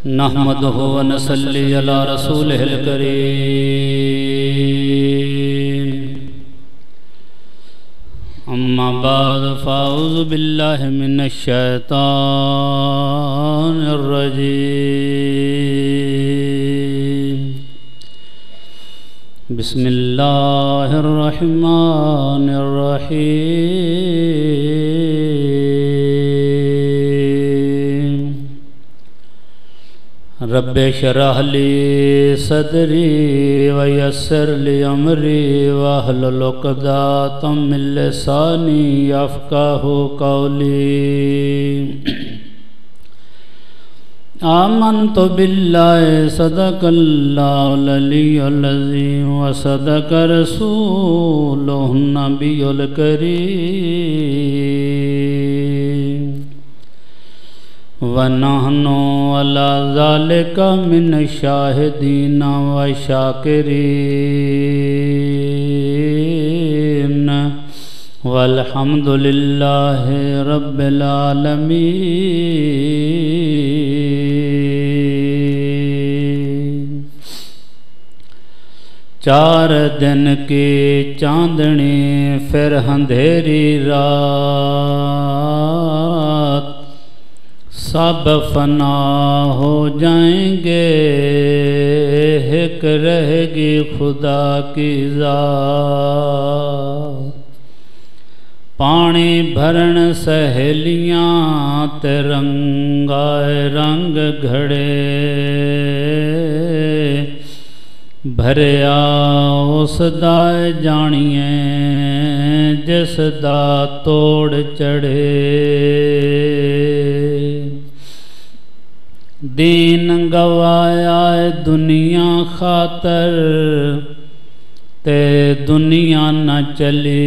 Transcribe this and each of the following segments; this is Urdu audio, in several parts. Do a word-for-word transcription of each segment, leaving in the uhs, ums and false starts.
نحمده ونصلي على رسوله الكريم اما بعد فاعوذ بالله من الشيطان الرجيم بسم الله الرحمن الرحيم رب اشرح لي صدري ويسر لي امري واحلل عقدة من لساني يفقهوا قولي آمنت بالله صدق الله العلي العظيم وصدق رسوله النبي الكريم ونحن على ذلك من الشاهدين والشاكرين والحمد لله رب العالمين چار دن کی چاندنی پھر اندھیری رات سب فنا ہو جائیں گے ایک رہے گی خدا کی ذات پانی بھرن سہیلیاں ترنگائے رنگ گھڑے بھریا اس دائے جانیے جس دا توڑ چڑھے دین گوایا دنیا خاطر تے دنیا نہ چلی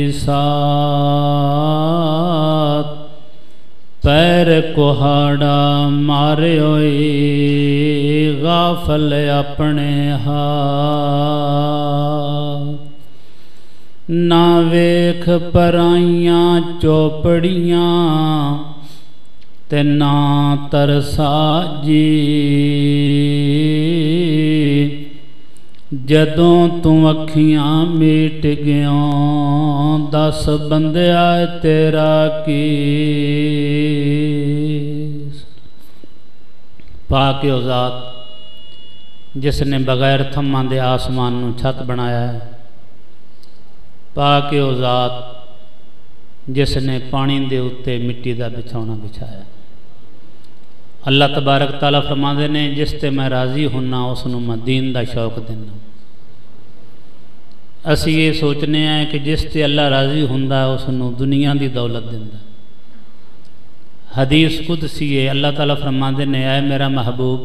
ساتھ پیر کوہاڑا مارے ہوئی غافل اپنے ہاتھ نہ ویکھ پرائیاں چوپڑیاں تے نہ ترسا جی جدوں توں اکھیاں میٹ گیوں دس بندے آئے تیرا کی پاک او ذات جس نے بغیر تھماں دے آسمان نو چھت بنایا ہے پاک او ذات جس نے پانی دے اتے مٹی دا بچھونا بچھایا اللہ تبارک تعالیٰ فرماندے نے جس تے میں راضی ہونا اس نو میں دین دا شوق دینا اسی یہ سوچنے ہیں کہ جس تے اللہ راضی ہوندا ہے اس نو دنیا دی دولت دیندا حدیث قدسی ہے اللہ تعالیٰ فرماندے نے اے میرا محبوب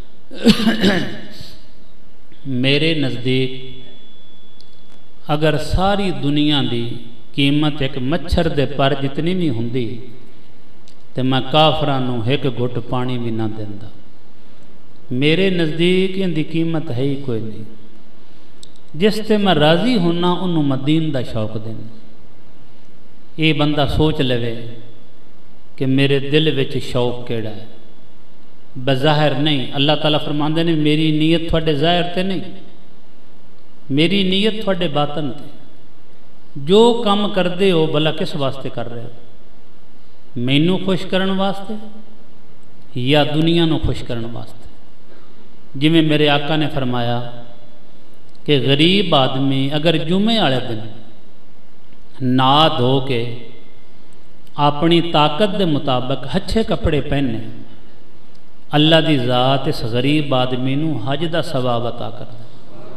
میرے نزدیک اگر ساری دنیا دی قیمت ایک مچھر دے پر جتنی بھی ہوندی تے میں کافرانو ایک گھٹ پانی بھی نہ دیندا میرے نزدیک ان دی قیمت ہے ہی کوئی نہیں جس تے میں راضی ہونا انہوں میں دین دا شوق دینا یہ بندہ سوچ لے کہ میرے دل وچ شوق کیڑا ہے بظاہر نہیں اللہ تعالیٰ فرماندے نے میری نیت تھوڑے ظاہر تے نہیں میری نیت تھوڑے باطن تے جو کام کر دے ہو بھلا کس واسطے کر رہے ہو مینوں خوش کرن واسطے یا دنیا نو خوش کرن واسطے جی میں میرے آقا نے فرمایا کہ غریب آدمی اگر جمعے والے دن نہا دھو کے اپنی طاقت دے مطابق اچھے کپڑے پہنے اللہ دی ذات اس غریب آدمی نو حج دا ثواب عطا کر دے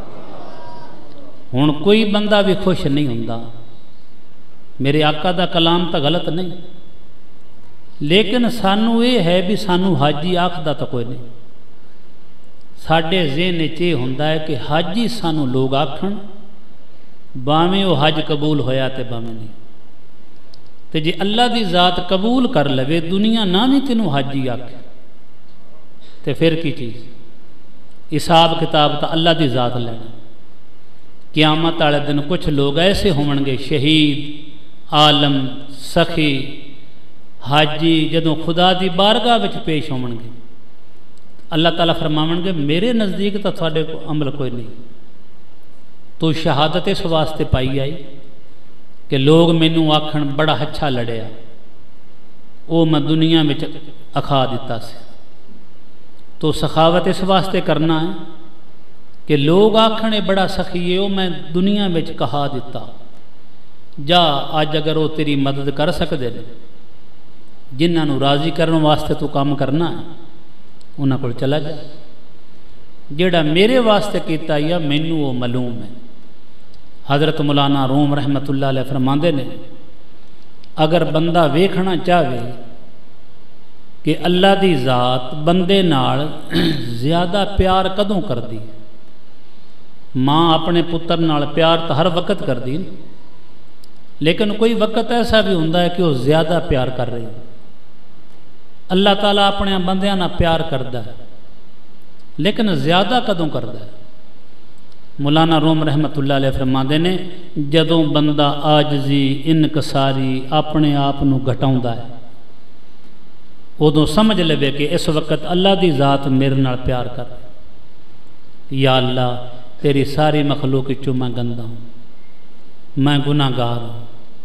ہن کوئی بندہ بھی خوش نہیں ہوندا میرے آقا دا کلام تا غلط نہیں لیکن سانو یہ ہے بھی سانو حاجی آکھدا تا کوئی نہیں ساڈے ذہن وچ یہ ہوندا ہے کہ حاجی سانو لوگ آکھن باویں وہ حج قبول ہویا تے باویں نہیں تے جی اللہ دی ذات قبول کر لوے دنیا نہ بھی تینوں حاجی آکھے تے پھر کی چیز حساب کتاب تا اللہ دی ذات لینا قیامت والے دن کچھ لوگ ایسے ہون گے شہید عالم سخی حاجی جدوں خدا دی بارگاہ وچ پیش ہون گے اللہ تعالیٰ فرماون گے میرے نزدیک تو تھوڑے کو عمل کوئی نہیں، تو شہادت اس واسطے پائی آئی کہ لوگ مینوں آکھن بڑا اچھا لڑیا، وہ میں دنیا میں اکھا دیتا سے۔ تو سخاوت اس واسطے کرنا ہے کہ لوگ آکھنے بڑا سخی ہے، وہ میں دنیا میں کہا دیتا، جا آج اگر وہ تیری مدد کر سکتے ہیں، جنہاں نو راضی کرنے واسطے تو کام کرنا ہے، انہاں کو چلا جا، جیڑا میرے واسطے کیتا یا مینوں وہ معلوم ہے۔ حضرت مولانا روم رحمت اللہ علیہ فرماندے نے اگر بندہ ویکھنا چاہے کہ اللہ دی ذات بندے نال زیادہ پیار کدوں کر دی، ماں اپنے پتر نال پیار تو ہر وقت کر دی، لیکن کوئی وقت ایسا بھی ہوتا ہے کہ وہ زیادہ پیار کر رہی ہے۔ اللہ تعالیٰ اپنے بندیاں نال پیار کرتا ہے، لیکن زیادہ کدوں کرتا ہے؟ مولانا روم رحمت اللہ علیہ فرماندے نے جدوں بندہ عاجزی انکساری اپنے آپ نو گھٹاؤندا ہے، ادوں سمجھ لے کہ اس وقت اللہ دی ذات میرے نال پیار کر رہی۔ یا اللہ تیری ساری مخلوق وچوں میں گندا ہوں، میں گناہ گار ہوں،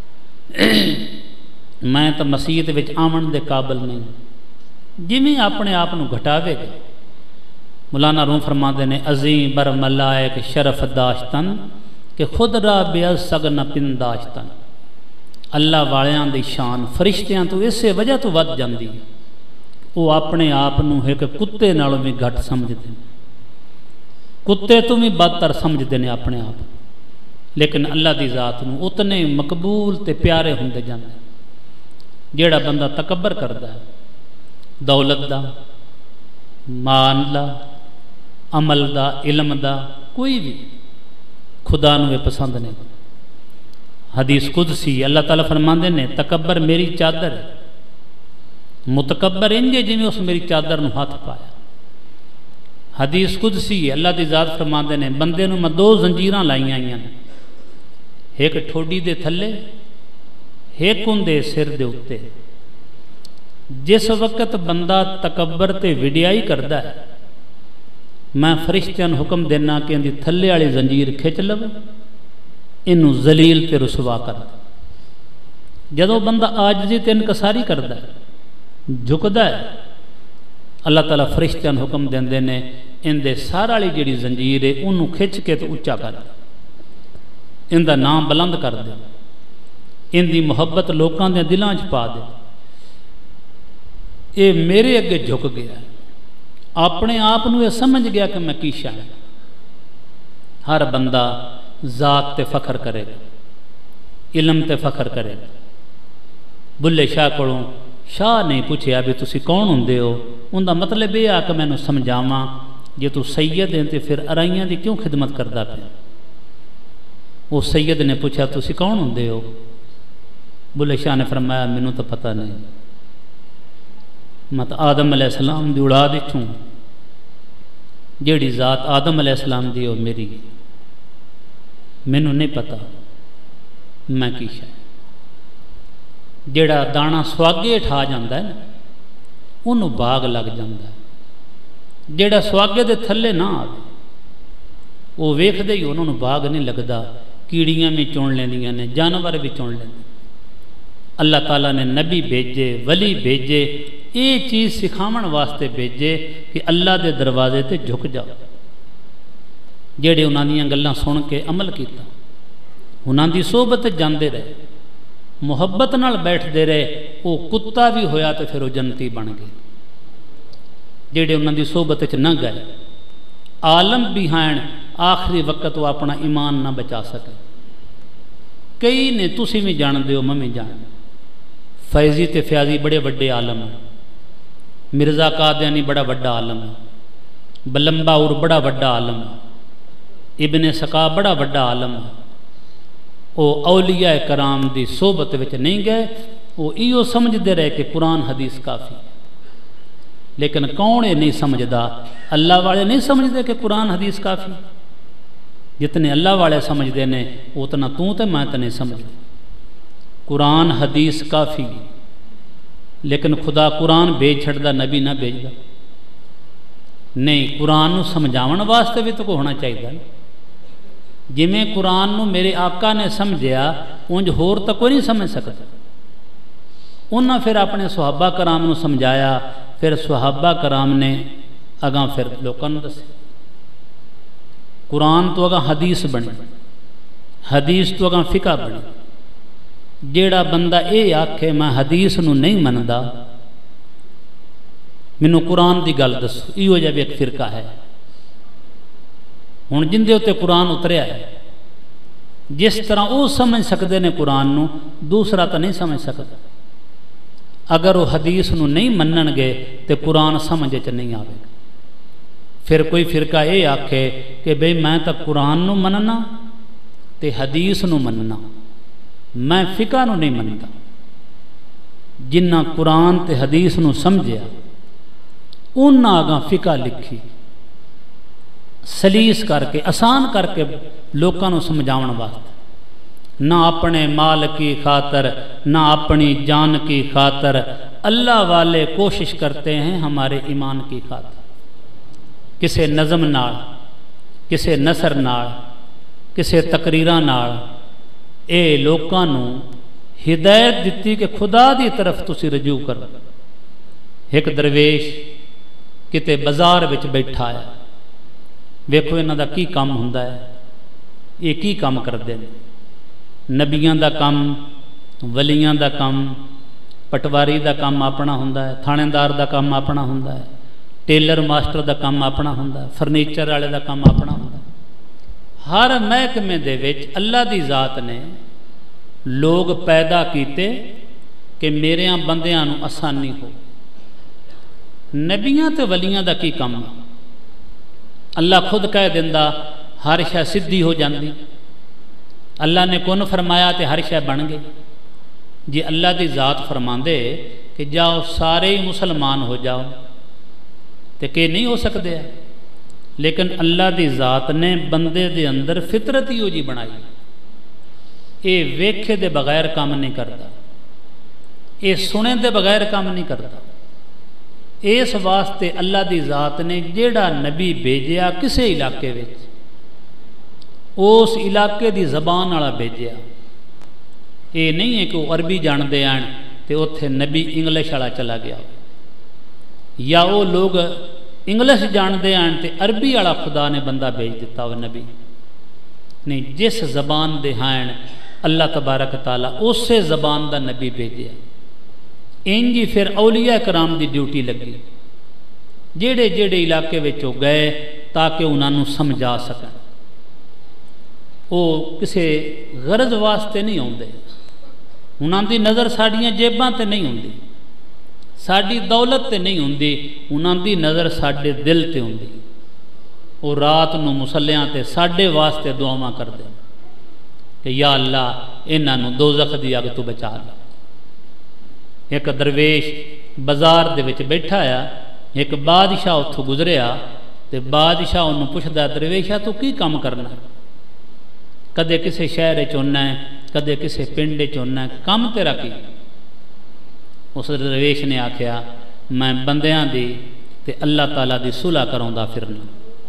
میں تو مسیت وچ آمن دے قابل نہیں، جویں اپنے آپ نو گھٹاوے گا۔ مولانا روم فرماندے نے عظیم بر ملائک شرف داشتن کہ خود را بیعز سگن پنداشتن، اللہ والیاں دی شان فرشتیاں تو اسے وجہ تو ود جاندی ہے، وہ اپنے آپ نو ایک کتے نالوں بھی گھٹ سمجھتے ہیں، کتے تو بھی بدتر سمجھتے ہیں اپنے آپ، لیکن اللہ دی ذات نو اتنے مقبول تے پیارے ہوندے جاندے۔ جیڑا بندہ تکبر کردا ہے دولت دا، مان دا، عمل دا، علم دا، کوئی بھی خدا نو پسند نہیں۔ حدیث قدسی اللہ تعالیٰ فرماندے نے تکبر میری چادر ہے، متکبر انجے جی میں اس میری چادر نو ہاتھ پایا۔ حدیث قدسی اللہ دی ذات فرماندے نے بندے نو میں دو زنجیراں لائیاں آئیاں نے، ایک ٹھوڈی دے تھلے ایک اندے سر دے اتے۔ جس وقت بندہ تکبر تے وڈیائی کردا ہے میں فرشتیاں حکم دینا کہ اندی تھلے والی زنجیر کھچ لو، انہوں ذلیل تے رسوا کر دے۔ جدوں بندہ عاجزی تے انکساری کردا ہے جھکدا ہے، اللہ تعالیٰ فرشتیاں حکم دیندے نے ان دے سارا والی جڑی زنجیر ہے انہوں کھچ کے تے اچا کر دے، ان دا نام بلند کر دے، ان دی محبت لوکاں دے دلاں وچ پا دے۔ اے میرے اگے جھک گیا، اپنے آپ نو یہ سمجھ گیا کہ میں کی شاہ۔ ہر بندہ ذات تے فخر کرے گا، علم تے فخر کرے گا۔ بلے شاہ کولوں شاہ نہیں پوچھیا بھی تسی کون ہوندے ہو، ان دا مطلب یہ آ کہ میں نو سمجھاواں جے تو سید ہیں تے پھر ارائیاں دی کیوں خدمت کردا پیا؟ وہ سید نے پوچھا تسی کون ہوندے ہو؟ بلے شاہ نے فرمایا مینوں تو پتہ نہیں، میں تو آدم علیہ السلام دی اڑا دیچوں، جیڑی ذات آدم علیہ السلام دی ہو میری، مینوں نہیں پتا میں کی شاہ۔ جیڑا دانا سواگے ٹھا جاندہ ہے نا انہوں باغ لگ جاندہ ہے، جیڑا سواگے دے تھلے نہ آوے وہ ویکھ دے ہی انہوں باغ نہیں لگدا، کیڑیاں میں چون لیں دیاں نے، جانور بھی چون لیں دیاں۔ اللہ تعالیٰ نے نبی بھیجے، ولی بھیجے، یہ چیز سکھاون واسطے بھیجے کہ اللہ دے دروازے تے جھک جاؤ۔ جیڑے انہاں دیاں گلاں سن کے عمل کیتا، انہاں دی صحبت جاندے رہے، محبت نال بیٹھ دے رہے، وہ کتا بھی ہویا تو پھر وہ جنتی بن گئے۔ جیڑے انہاں دی صحبت وچ نہ گئے، عالم بھی ہیں آخری وقت وہ اپنا ایمان نہ بچا سکے۔ کئی نے تسی بھی جان دیو، میں جان، فیضی تے فیاضی بڑے بڑے عالم ہیں، مرزا قادیانی بڑا بڑا عالم ہے، بلمباور بڑا بڑا عالم ہے، ابن سقا بڑا بڑا عالم ہے۔ وہ اولیاء کرام دی صحبت وچ نہیں گئے، وہ ایو سمجھ دے رہے کہ قرآن حدیث کافی، لیکن کون یہ نہیں سمجھدا؟ اللہ والے نہیں سمجھدے کہ قرآن حدیث کافی؟ جتنے اللہ والے سمجھدے نے اتنا تو تے میں تے نہیں سمجھدے۔ قرآن حدیث کافی، لیکن خدا قرآن بھیج چھڑدا، نبی نہ بھیجدا۔ نہیں قرآن نو سمجھاون واسطے بھی تو کو ہونا چاہیے. جویں قرآن نو میرے آقا نے سمجھیا انج ہور تو کوئی نہیں سمجھ سکتا. انہاں پھر اپنے صحابہ کرام نو سمجھایا, پھر صحابہ کرام نے اگاں پھر لوکاں نو دسے. قرآن تو اگاں حدیث بنی, حدیث تو اگاں فقہ بنی. جیڑا بندہ اے آکھے میں حدیث نو نہیں مندا مینوں قرآن دی گل دسو, ایہو جا بھی ایک فرقہ ہے. ہن جن دے اُتے قرآن اتریا ہے, جس طرح وہ سمجھ سکتے نے قرآن نو دوسرا تو نہیں سمجھ سکتا. اگر وہ حدیث نو نہیں منن گے تو قرآن سمجھ چ نہیں آئے گا. پھر کوئی فرقہ یہ آکھے کہ بھئی میں تو قرآن نو مننا تے حدیث نو مننا, میں فقہ نو نہیں منتا. جنہ قرآن تے حدیث نو سمجھیا انہاں آگاں فقہ لکھی سلیس کر کے آسان کر کے لوکاں نو سمجھاون واسطے. نہ اپنے مال کی خاطر نہ اپنی جان کی خاطر, اللہ والے کوشش کرتے ہیں ہمارے ایمان کی خاطر. کسے نظم نال, کسے نثر نال, کسے تقریراں نال اے لوکاں نو ہدایت دتی کہ خدا دی طرف تسی رجوع کرو. ایک درویش کتے بازار وچ بیٹھا ہے, ویکھو انہاں دا کی کام ہوندا ہے, یہ کی کام کردے نے. نبیاں دا کام, ولیاں دا کام, پٹواری دا کام اپنا ہوندا ہے, تھانے دار دا کام اپنا ہوندا ہے, ٹیلر ماسٹر دا کام اپنا ہوندا ہے, فرنیچر والے دا کام اپنا ہوندا ہے. ہر محکمے دے وچ اللہ دی ذات نے لوگ پیدا کیتے کہ میریاں بندیاں نو آسانی ہو. نبیاں تے ولیاں دا کی کام؟ اللہ خود کہہ دیندا ہر شے سدھی ہو جاندی. اللہ نے کون فرمایا تے ہر شے بن گئی. جی اللہ دی ذات فرماندے کہ جاؤ سارے ہی مسلمان ہو جاؤ تے کہ نہیں ہو سکتے ہیں. لیکن اللہ دی ذات نے بندے دے اندر فطرت ہی ہو جی بنائی. اے ویکھے دے بغیر کام نہیں کرتا, اے سنے دے بغیر کام نہیں کرتا. اس واسطے اللہ دی ذات نے جیڑا نبی بھیجیا کسے علاقے وچ اس علاقے دی زبان والا بھیجیا. یہ نہیں ہے کہ وہ عربی جاندے آن تے اوتھے نبی انگلش والا چلا گیا, یا وہ لوگ انگلش جاندے آن تے عربی والا خدا نے بندہ بھیج دیتا وہ نبی نہیں. جس زبان دے ہائن اللہ تبارک تعالیٰ اسے زبان دا نبی بھیجیا. انجی پھر اولیاء کرام دی ڈیوٹی لگی جیڑے جیڑے علاقے وچوں گئے تاکہ انہاں نوں سمجھا سکن. وہ کسے غرض واسطے نہیں ہوندے, انہاں دی نظر ساڈیاں جیباں تے نہیں ہوندی, ساڈی دولت تے نہیں ہوندی, انہاں دی نظر ساڈے دل تے ہوندی. وہ رات نو مصلیاں تے ساڈے واسطے دعاواں کردے کہ یا اللہ انہاں نوں دوزخ دی اگ تو بچا لے. ایک درویش بازار دے وچ بیٹھا آیا, ایک بادشاہ اتھوں گزریا تے بادشاہ انہوں پوچھدا درویشا تو کی کام کرنا ہے؟ کدے کسے شہر چوننا ہے, کدے کسے پنڈ چوننا ہے, کام تیرا کی؟ اس درویش نے آکھیا میں بندیاں دی تے اللہ تعالیٰ دی صلح کراوندا پھرنا.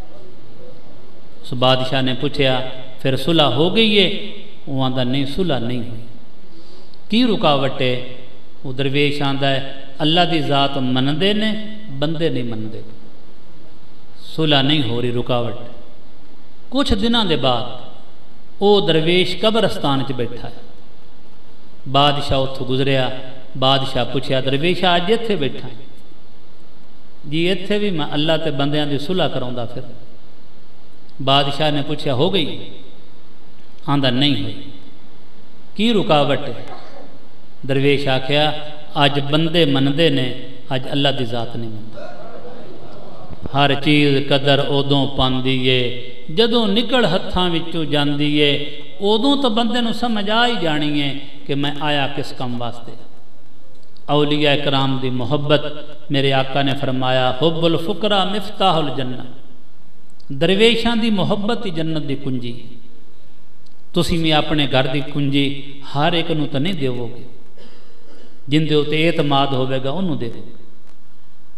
اس بادشاہ نے پوچھیا پھر صلح ہو گئی ہے؟ وہ آندا نہیں صلح نہیں ہوئی. کی رکاوٹ ہے؟ وہ درویش آندا ہے اللہ دی ذات مندے نے بندے نہیں مندے, صلح نہیں ہو رہی, رکاوٹ. کچھ دنوں دے بعد وہ درویش قبرستان چ بیٹھا ہے, بادشاہ اتھوں گزریا, بادشاہ پوچھیا درویشا اج ایتھے بیٹھا ہے؟ جی ایتھے بھی میں اللہ تے بندیاں دی صلح کراوندا پھر. بادشاہ نے پوچھا ہو گئی؟ آندا نہیں ہوئی. کی رکاوٹ ہے؟ درویش آکھیا اج بندے مندے نے, اج اللہ دی ذات نہیں مندے. ہر چیز قدر ادوں پاندی ہے جدوں نکل ہتھاں وچوں جاندی ہے, ادوں تو بندے نو سمجھ آ ہی جانی ہے کہ میں آیا کس کام واسطے. اولیاء کرام دی محبت, میرے آقا نے فرمایا حب الفقراء مفتاح الجنہ, درویشاں دی محبت ہی جنت دی کنجی. تسی میں اپنے گھر دی کنجی ہر ایک نو تو نہیں دیو گے, جن دے اتے اعتماد ہوئے گا انہوں دے.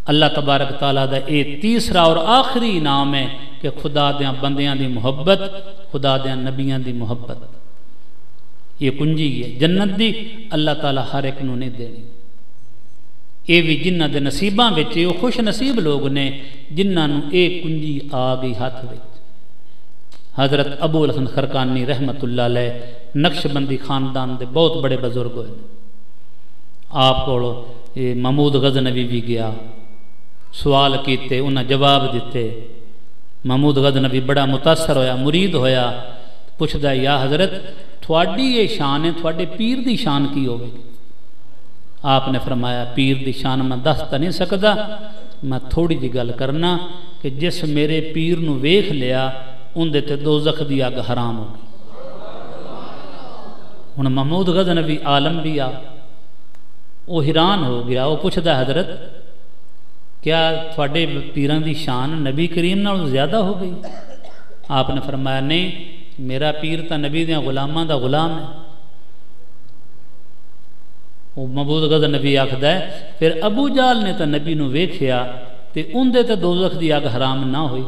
اللہ تبارک تعالیٰ دا یہ تیسرا اور آخری انعام ہے کہ خدا دیاں بندیاں دی محبت، خدا دیاں نبیاں دی محبت، یہ کنجی ہے جنت دی، اللہ تعالیٰ ہر ایک نو نہیں دینی۔ یہ بھی جنہ دے نصیباں وچ وہ خوش نصیب لوگ نے جنہاں نو اے کنجی آ گئی ہاتھ وچ۔ حضرت ابو الحسن خرقانی رحمت اللہ علیہ نقش بندی خاندان دے بہت بڑے بزرگ ہوئے، آپ کو محمود غزنوی بھی گیا، سوال کیتے انہاں جواب دیتے۔ محمود غزنوی بڑا متاثر ہویا، مرید ہویا، پوچھدا یا حضرت تھوڑی یہ شان ہے، تھوڑے پیر دی شان کی ہوگی؟ آپ نے فرمایا پیر دی شان میں دس تا نہیں سکدا، میں تھوڑی جی گل کرنا کہ جس میرے پیر نو ویکھ لیا اندے تے دوزخ دی اگ حرام ہو گئی۔ ہن محمود غزنوی عالم بھی آ، وہ حیران ہو گیا، وہ پوچھدا حضرت کیا تھوڑے پیران دی شان نبی کریم نال زیادہ ہو گئی؟ آپ نے فرمایا نہیں، میرا پیر تا نبی دیاں غلاماں دا غلام ہے۔ وہ محمود غزنوی آکھدا ہے پھر ابو جال نے تا نبی نو ویکھیا تے اندے تے دوزخ دی اگ حرام نہ ہوئی۔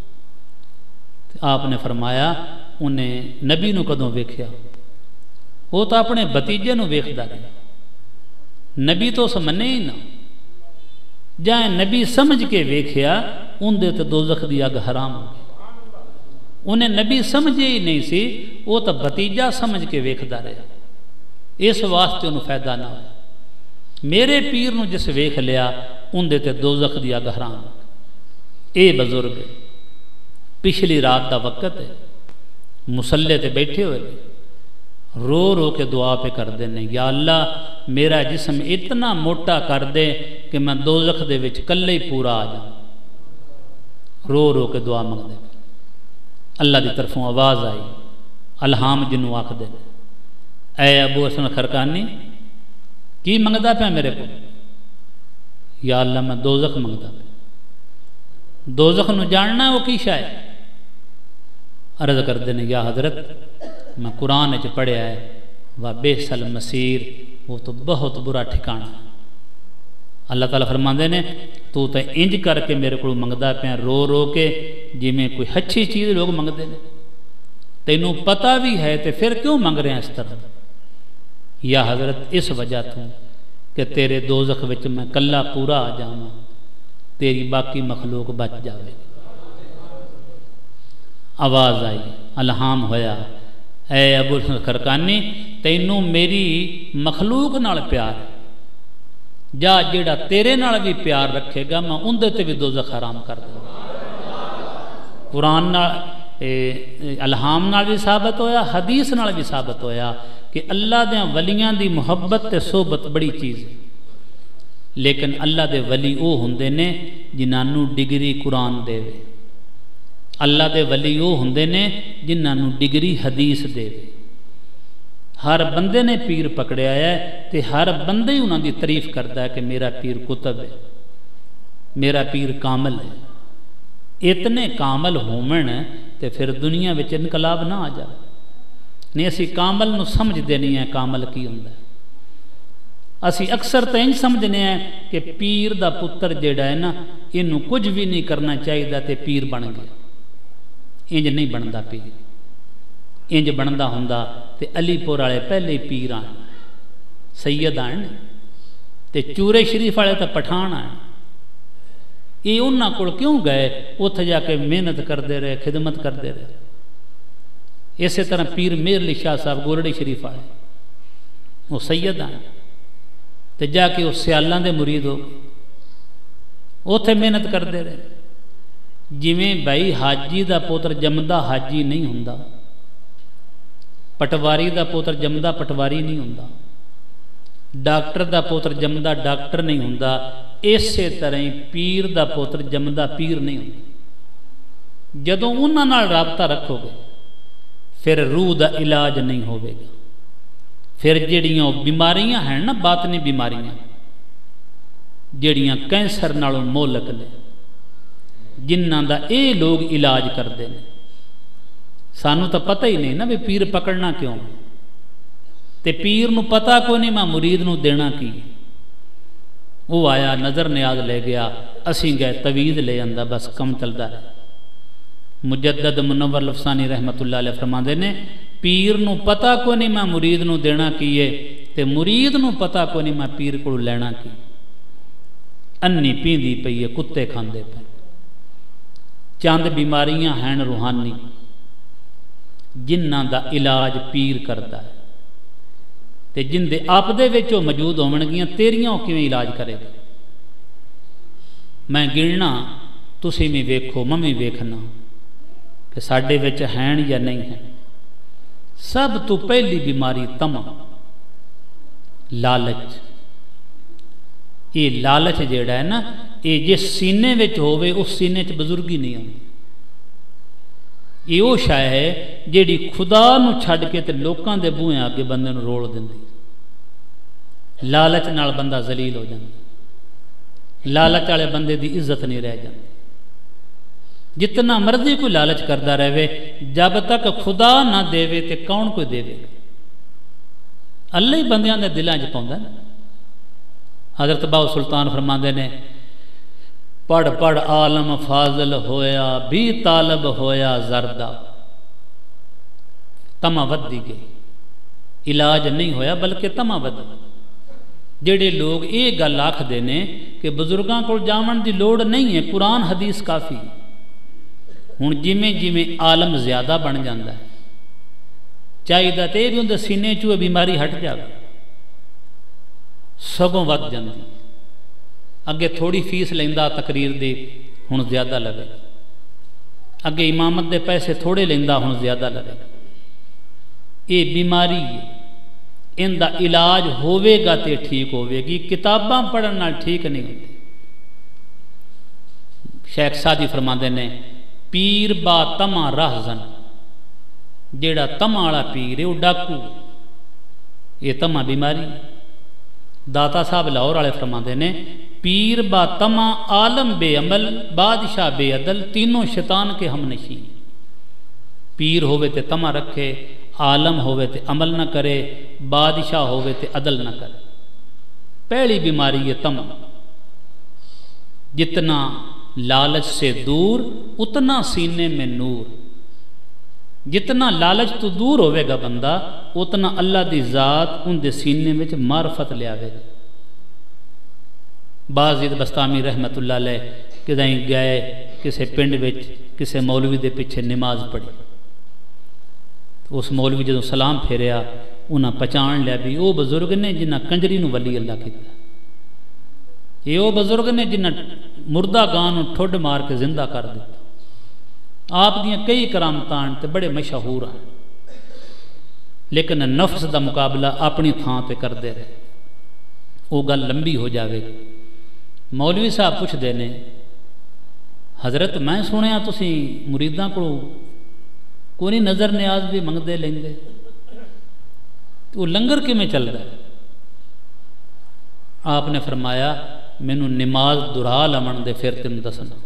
آپ نے فرمایا انہیں نبی نو کدوں ویکھیا؟ وہ تو اپنے بتیجے نو ویکھدا رہا، نبی تو اس منے ہی نہ، جائیں نبی سمجھ کے ویکھیا اندے تے دوزخ دی اگ حرام ہو گئی۔ انہیں نبی سمجھے ہی نہیں سی، وہ تو بتیجا سمجھ کے ویکھدا رہا، اس واسطے انہوں فائدہ نہ ہو۔ میرے پیر نو جس ویکھ لیا اندے تے دوزخ دی اگ حرام ہو گئی۔ اے بزرگ پچھلی رات دا وقت ہے، مسلے تے بیٹھے ہوئے رو رو کے دعا پہ کر دینے، یا اللہ میرا جسم اتنا موٹا کر دے کہ میں دوزخ دے وچ کلے ہی پورا آ جاؤں، رو رو کے دعا منگ دے۔ اللہ دی طرفوں آواز آئی، الہام جنوں آکھ دے، اے ابو حسن خرقانی کی منگدا پیا میرے کو؟ یا اللہ میں دوزخ منگدا پیا۔ دوزخ نو جاننا وہ کی شاید؟ عرض کر دینے یا حضرت میں قرآن وچ پڑھیا ہے وَبِئْسَ الْمَصِيرُ، وہ تو بہت برا ٹھکانا۔ اللہ تعالیٰ فرماندے نے تو تے انج کر کے میرے کو منگدا پیا رو رو کے جی میں کوئی اچھی چیز لوگ منگدے نے، تینوں پتہ بھی ہے تے پھر کیوں منگ رہے ہیں اس طرح؟ یا حضرت اس وجہ تو کہ تیرے دوزخ وچ میں کلا پورا آ جاواں، تیری باقی مخلوق بچ جاوے۔ آواز آئی، الہام ہویا، اے ابو الحسن خرقانی تینوں میری مخلوق نال پیار ہے، جا جیڑا تیرے نال بھی پیار رکھے گا میں اندے تے بھی دوزخ حرام کر دوں۔ قرآن نال الہام نال بھی ثابت ہویا، حدیث نال بھی ثابت ہویا کہ اللہ دے ولیاں دی محبت تے صحبت بڑی چیز ہے، لیکن اللہ دے ولی او ہوندے نے جنہاں نو ڈگری قرآن دے وے، اللہ دے ولی او ہوندے نے جنہاں نو ڈگری حدیث دے وے۔ ہر بندے نے پیر پکڑیا ہے تے ہر بندے ہی انہاں دی تعریف کرتا ہے کہ میرا پیر کتب ہے، میرا پیر کامل ہے۔ اتنے کامل ہومن تے پھر دنیا وچ انقلاب نہ آ جائے، نہیں اسی کامل نو سمجھ دینی ہے کامل کی ہوندا ہے۔ اسی اکثر تو انج سمجھنے ہیں کہ پیر دا پتر جیڑا ہے نا انہوں کچھ بھی نہیں کرنا چاہیے تے پیر بن گیا، انج نہیں بندا پیر۔ انج بندا ہوندا تے علی پور والے پہلے ہی پیر آن، سید آن تے چورے شریف والے تے پٹھان آن۔ یہ انہاں کول کیوں گئے؟ اتھے جا کے محنت کرتے رہے، خدمت کرتے رہے۔ اسی طرح پیر میر علی شاہ صاحب گولڑی شریف والے وہ سید آن تے جا کے اس سیالاں دے مرید ہو اتھے محنت کرتے رہے۔ جویں بھائی حاجی دا پوتر جمدا حاجی نہیں ہوندا، پٹواری دا پوتر جمدا پٹواری نہیں ہوندا، ڈاکٹر دا پوتر جمدا ڈاکٹر نہیں ہوندا، اسی طرح ہی پیر دا پوتر جمدا پیر نہیں ہوندا۔ جدوں انہاں نال رابطہ رکھو گے پھر روح دا علاج نہیں ہوئے گا۔ پھر جڑیاں بیماریاں ہیں نا باطنی بیماریاں جڑیاں کینسر نالوں مولک نے جنہاں دا اے لوگ علاج کرتے ہیں، سانوں تو پتہ ہی نہیں نا بھی پیر پکڑنا کیوں، تے پیر نو پتہ کو نہیں میں مرید نو دینا کی۔ وہ آیا نظر نیاز لے گیا، اسی گئے تویز لے آندا، بس کم چلتا ہے۔ مجدد منور لفسانی رحمت اللہ علیہ فرماندے نے پیر نو پتہ کو نہیں میں مرید نو دینا کیے تے مرید نو پتہ کو نہیں میں پیر کو لینا کی۔ انی پیندی پئی ہے کتے کھاندے پے، چند بیماریاں ہیں روحانی جنہ دا علاج پیر کرتا ہے، تے جن دے آپ دے وچوں موجود ہون گیاں تیریاں او کیویں علاج کرے گا؟ میں گننا تسی بھی ویکھو میں ویکھنا کہ ساڈے وچ ہیں یا نہیں ہیں۔ سب تو پہلی بیماری تما، لالچ۔ یہ لالچ جیڑا ہے نا، یہ جس سینے وچ ہووے اس سینے چ بزرگی نہیں ہوندی۔ یہ وہ شے ہے جیڑی خدا نو چھڈ کے تے لوکاں دے بوئیں اگے بندے نو روڑ دیندی۔ لالچ نال بندہ ذلیل ہو جاندا، لالچ والے بندے دی عزت نہیں رہ جاندی۔ جتنا مرضی کوئی لالچ کردا رہے، جب تک خدا نہ دے تے کون کوئی دے گا؟ اللہ ہی بندیاں دے دلاں چ پاوندا ہے۔ حضرت باؤ سلطان فرماندے نے پڑھ پڑھ عالم فاضل ہویا بھی طالب ہویا زردہ، تما ودی گئی، علاج نہیں ہویا بلکہ تما ودی۔ جڑے لوگ یہ گل آکھدے نے کہ بزرگاں کو جاون دی لوڑ نہیں ہے، قرآن حدیث کافی۔ ہن جویں جویں عالم زیادہ بن جاندا ہے، چاہیے تے بھی اندر سینے چوں بیماری ہٹ جاوے، سگوں ود جاندی۔ اگے تھوڑی فیس لیندا تقریر دی، ہن زیادہ لگے۔ اگے امامت دے پیسے تھوڑے لیندا، ہن زیادہ لگے۔ یہ بیماری ہے، ان دا علاج ہوے گا تے ٹھیک ہوے گی، کتاباں پڑھن نال ٹھیک نہیں ہوتی۔ شیخ سادی فرماندے نے پیر با تما راہزن، جیڑا تما والا پیر ہے وہ ڈاکو، یہ تما بیماری۔ داتا صاحب لاہور والے فرماندے نے پیر با تما عالم بے عمل بادشاہ بے عدل، تینوں شیطان کے ہم نشین۔ پیر ہوئے تے تما رکھے، عالم ہوئے تے عمل نہ کرے، بادشاہ ہوئے تے عدل نہ کرے۔ پہلی بیماری ہے تما۔ جتنا لالچ سے دور اتنا سینے میں نور، جتنا لالچ تو دور ہوئے گا بندہ اتنا اللہ دی ذات ان دے سینے میں معرفت لے آوے گا۔ بازید بستامی رحمت اللہ علیہ کدیں گئے کسے پنڈ وچ کسے مولوی دے پیچھے نماز پڑھی، اس مولوی جدوں سلام پھیریا انہاں پہچان لیا بھی وہ بزرگ نے جنہاں کنجری نو ولی اللہ کیتا، یہ وہ بزرگ نے جنہاں مردہ گاں نو ٹھڈ مار کے زندہ کر دیتا۔ آپ دیاں کئی کرامتاں تے بڑے مشہور ہیں، لیکن نفس دا مقابلہ اپنی تھان تے کر دے رہے، وہ گل لمبی ہو جاوے گی۔ مولوی صاحب پوچھ دینے حضرت میں سنیا تسی مریداں کو کوئی نظر نیاز بھی منگدے لیندے، وہ لنگر کیویں چلدا ہے؟ آپ نے فرمایا مینوں نماز دہرا لمن دے پھر تینوں دسنا۔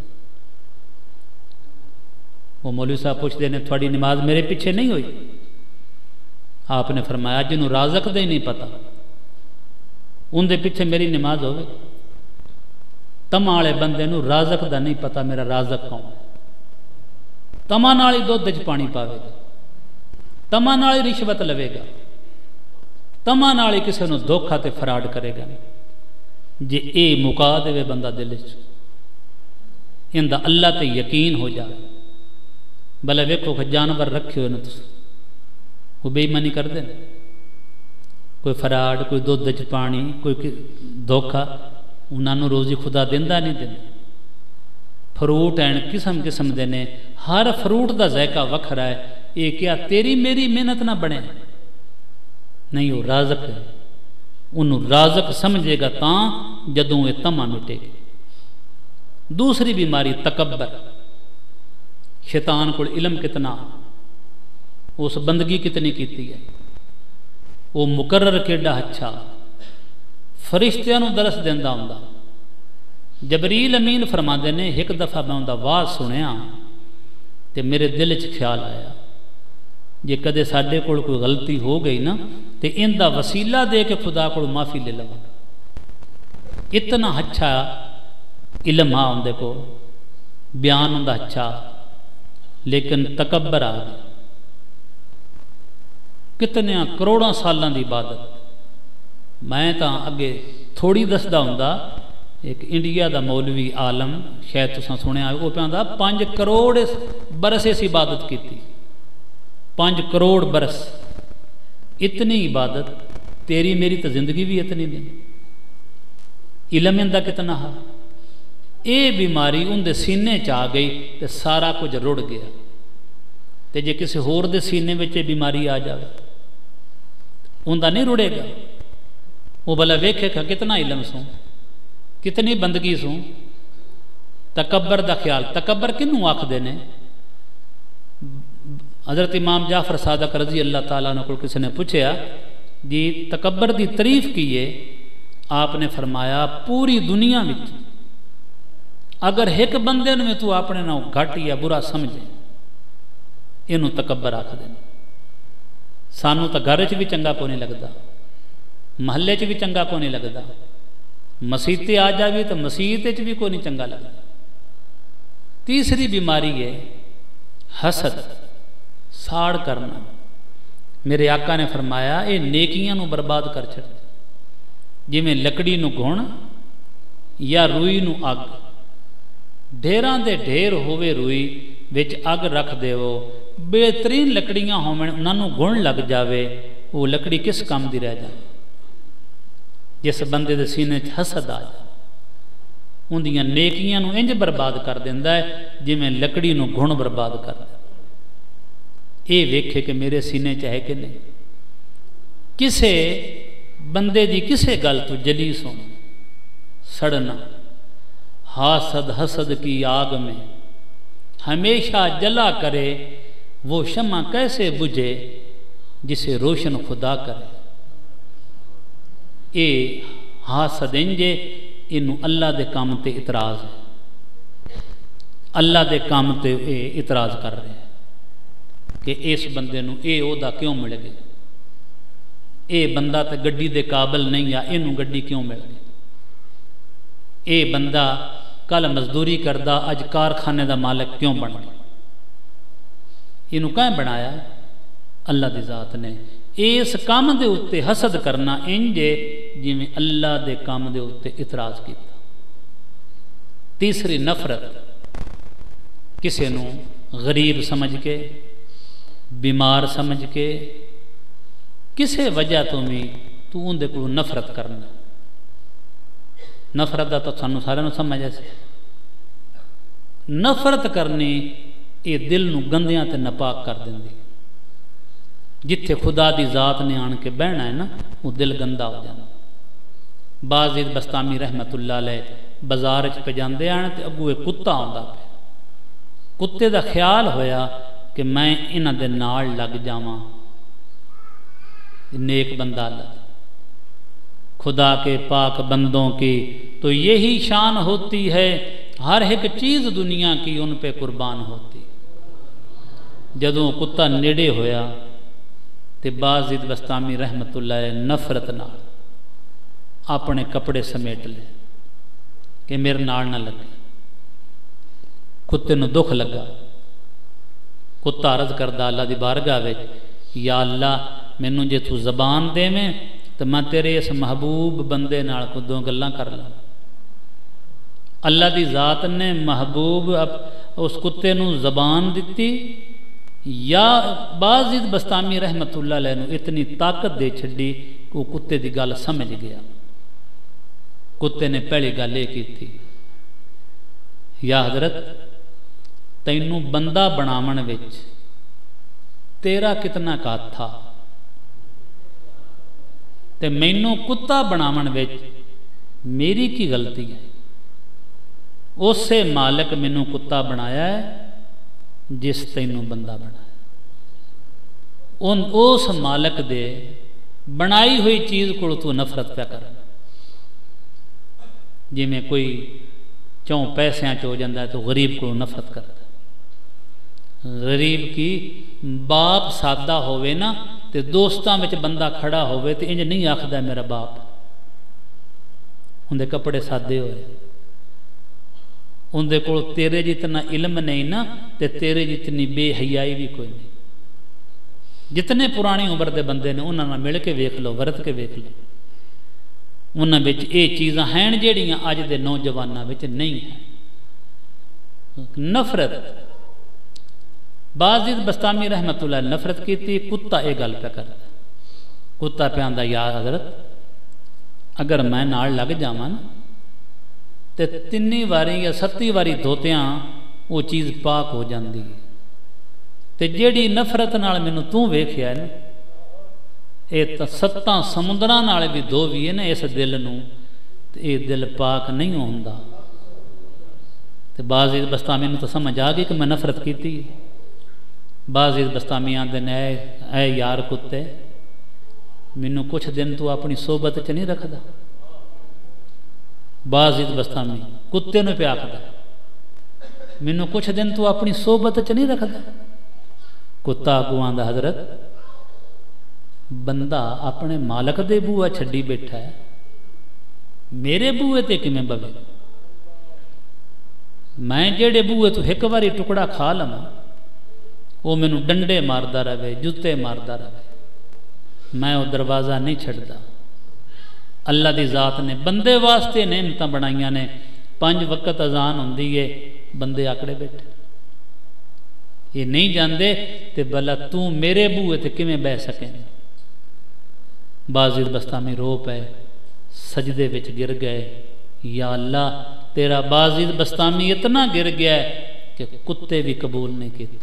وہ مولوی صاحب پوچھتے ہیں تھوڑی نماز میرے پیچھے نہیں ہوئی؟ آپ نے فرمایا جنہوں رازق دے نہیں پتا ان دے پیچھے میری نماز ہوئے۔ تما والے بندے نو رازق دا نہیں پتا میرا رازق کون ہے، تما نال ہی دودھ وچ پانی پاوے گا، تما نال ہی رشوت لوے گا، تما نال ہی کسے نو دھوکھا تے فراڈ کرے گا۔ جے اے مکا دے بندہ دل وچ ان دا اللہ تے یقین ہو جائے، بھلا ویکھو کہ جانور رکھے ہوئے نا تس وہ بے ایمانی کر دیں، کوئی فراڈ، کوئی دودھ وچ پانی، کوئی دھوکھا، انہاں نوں روزی خدا دیندا نہیں دیندا۔ فروٹ ہیں قسم قسم دے نے، ہر فروٹ دا ذائقہ وکھرا ہے، یہ کیا تیری میری محنت نہ بنے؟ نہیں، وہ رازق ہے، انہوں رازق سمجھے گا تاں جدوں یہ تما مٹے گی۔ دوسری بیماری تکبر، شیطان کو علم کتنا، اس بندگی کتنی کیتی ہے، وہ مقرر کیڈا اچھا، فرشتیاں نو درس دیندا ہوندا۔ جبریل امین فرماندے نے ایک دفعہ میں اوندا واز سنیا تے میرے دل وچ خیال آیا جے کدے ساڈے کول کوئی غلطی ہو گئی نا تے ان دا وسیلہ دے کے خدا کو معافی لے لواں، اتنا اچھا علم آ اندے کو بیان ہوں اچھا لیکن تکبر آ گیا کتنے کروڑوں سالاں دی عبادت میں تا اگے تھوڑی دسدا ہوں ایک انڈیا دا مولوی عالم شاید تساں سنیا وہ پہ آندا پانچ کروڑ برس اس عبادت کی تھی پانچ کروڑ برس اتنی عبادت تیری میری تو زندگی بھی اتنی نہیں علم اندہ کتنا ہے اے بیماری ان دے سینے چاہ گئی تے سارا کچھ رڑ گیا تے جے کسی ہور دے سینے میں چے بیماری آ جائے ان دا نہیں رڑے گا وہ بھلا ویکھے کہ کتنا علم سوں کتنی بندگی سوں تکبر دا خیال تکبر کنوں آکھ دینے حضرت امام جعفر صادق رضی اللہ تعالیٰ نے کو کسی نے پوچھیا جی تکبر دی تعریف کیے آپ نے فرمایا پوری دنیا میں اگر ایک بندے میں تو اپنے نہ گھٹ یا برا سمجھے انہوں تکبر آکھ دینا سانو تو گھر چ بھی چنگا کو نہیں لگتا محلے چ بھی چنگا کو نہیں لگتا مسیتے آ جاوی تو مسیتے چ بھی کو نہیں چنگا لگتا تیسری بیماری ہے حسد ساڑ کرنا میرے آقا نے فرمایا اے نیکیاں نو برباد کر چھڑ جی میں لکڑی نو گھن یا روئی نو اگ ڈھیران دے ڈھیر ہوئے روئی وچ اگ رکھ دے وہ بہترین لکڑیاں ہومن انہاں نو گھن لگ جاوے وہ لکڑی کس کام دی رہ جائے جس بندے دے سینے چ حسد آ جائے ان دیاں نیکیاں نو انج برباد کر دیندا ہے جی میں لکڑی نو گھن برباد کر دے اے ویکھے کہ میرے سینے چاہے کہ نہیں کسے بندے دی کسے گل تو جلیس ہونا سڑنا حاسد حسد کی آگ میں ہمیشہ جلا کرے وہ شمع کیسے بجھے جسے روشن خدا کرے اے حاسد انجے انہوں اللہ دے کام تے اعتراض ہے اللہ دے کام تے اے اعتراض کر رہے ہیں کہ اس بندے نو اے عہدہ کیوں مل گئے اے بندہ تے گڈی دے قابل نہیں یا انہوں گڈی کیوں مل گئی اے بندہ کل مزدوری کردہ اج کارخانے دا مالک کیوں بن گیا انہوں کہیں بنایا اللہ دی ذات نے اس کام دے اتے حسد کرنا انجے جی میں اللہ دے کام دے اتے اعتراض کیتا تیسری نفرت کسے نو غریب سمجھ کے بیمار سمجھ کے کسے وجہ تو بھی تو ان دے کو نفرت کرنا نفرت دا تو سانو سارے نو سمجھ ایسے نفرت کرنی یہ دل نو گندیاں تے نپاک کر دیں دی جتھے خدا دی ذات نے آن کے بہنا ہے نا وہ دل گندہ ہو جانا بازید بستامی رحمت اللہ علیہ بازار چ پہ جاندے آنے تے اگو ایک کتا آندا پہ کتے دا خیال ہویا کہ میں انہاں دے نال لگ جاواں نیک بندہ اللہ خدا کے پاک بندوں کی تو یہی شان ہوتی ہے ہر ایک چیز دنیا کی ان پہ قربان ہوتی جدوں کتا نیڑے ہویا تے بازید بستامی رحمت اللہ نفرت نال اپنے کپڑے سمیٹ لے کہ میرے نال نہ لگے کتے نو دکھ لگا کتا عرض کردہ اللہ دی بارگاہ وچ یا اللہ مینوں جے تو زبان دے میں تو میں تیرے اس محبوب بندے نال کدوں گلاں کر لاں اللہ دی ذات نے محبوب اس کتے نو زبان دیتی یا بازید بستامی رحمت اللہ علیہ نو اتنی طاقت دے چھڑی کہ وہ کتے دی گل سمجھ گیا کتے نے پہلی گل یہ کی تھی یا حضرت تینوں بندہ بناون وچ تیرا کتنا کات تھا تے مینوں کتا بناون وچ میری کی غلطی ہے اس سے مالک مینوں کتا بنایا ہے جس تینوں بندہ بنایا ان اس مالک دے بنائی ہوئی چیز کو تو نفرت پہ کر جی میں کوئی چوں پیسیاں چو جاندہ ہے تو غریب کو نفرت کرتا غریب کی باپ سادہ ہوئے نا تے دوستاں وچ بندہ کھڑا ہوئے تے انج نہیں آکھدا میرا باپ اندے کپڑے سادے ہوئے، اندے کو تیرے جتنا علم نہیں نا تے تیرے جتنی بے حیائی بھی کوئی نہیں۔ جتنے پرانی عمر دے بندے نے انہاں نال مل کے ویکھ لو، ورت کے ویکھ لو، انہاں وچ اے چیزاں ہیں جیڑیاں اج دے نوجواناں وچ نہیں ہیں۔ نفرت، باز بستامی رحمت اللہ نفرت کیتی، کتا اے گل پہ کردا، کتا پہ آندا یا حضرت اگر میں نال لگ جاواں تے تینی واری یا ستی واری دھوتیاں وہ چیز پاک ہو جاندی ہے، تے جیڑی نفرت نال مینوں تو ویکھیا نا اے تا ستاں سمندراں نال بھی دھو بھی ہے نا اس دل نو تے اے دل پاک نہیں ہوندا۔ تے بعض بستامی نو تو سمجھ آ گئی کہ میں نفرت کیتی، بعض بستامی آندے نے اے اے یار کتے مینوں کچھ دن تو اپنی صحبت چ نہیں رکھدا، بعض بستامی کتے نو پہ آکھدا مینوں کچھ دن تو اپنی صحبت چ نہیں رکھدا۔ کتا اگوں آندا حضرت بندہ اپنے مالک دے بوئے چھڈی بیٹھا ہے، میرے بوئے تے کیویں بوے؟ میں جیڑے بوئے تو ایک واری ٹکڑا کھا لواں وہ مینوں ڈنڈے ماردا رہے، جوتے ماردا رہے، میں وہ دروازہ نہیں چھڑدا۔ اللہ دی ذات نے بندے واسطے نعمتاں بنائیاں نے، پانچ وقت اذان ہوندی ہے بندے آکڑے بیٹھے، یہ نہیں جاندے تے بلا تو میرے بوئے تے کیویں بہ سکیں؟ بازید بستامی رو پے، سجدے وچ گر گئے، یا اللہ تیرا بازید بستامی اتنا گر گیا ہے کہ کتے بھی قبول نہیں کیتا۔